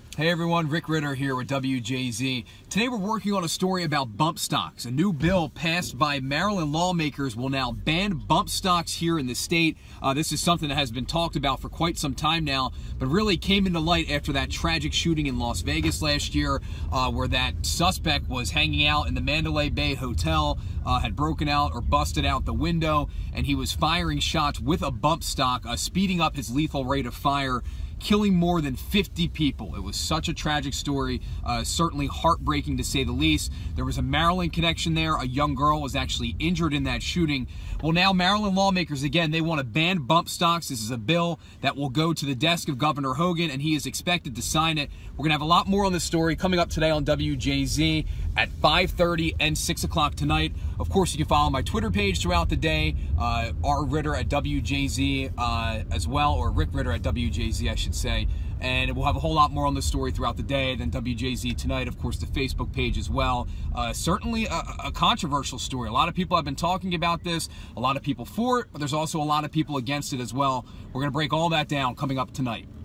Hey everyone, Rick Ritter here with WJZ. Today we're working on a story about bump stocks. A new bill passed by Maryland lawmakers will now ban bump stocks here in the state. This is something that has been talked about for quite some time now, but really came into light after that tragic shooting in Las Vegas last year, where that suspect was hanging out in the Mandalay Bay Hotel, had broken out or busted out the window, and he was firing shots with a bump stock, speeding up his lethal rate of fire, killing more than 50 people. It was such a tragic story, certainly heartbreaking to say the least. There was a Maryland connection there. A young girl was actually injured in that shooting. Well, now Maryland lawmakers, again, they want to ban bump stocks. This is a bill that will go to the desk of Governor Hogan, and he is expected to sign it. We're going to have a lot more on this story coming up today on WJZ at 5:30 and 6 o'clock tonight. Of course, you can follow my Twitter page throughout the day, R. Ritter at WJZ as well, or Rick Ritter at WJZ, I should say. And we'll have a whole lot more on this story throughout the day. Then WJZ tonight, of course, the Facebook page as well. Certainly a controversial story. A lot of people have been talking about this. A lot of people for it, but there's also a lot of people against it as well. We're going to break all that down coming up tonight.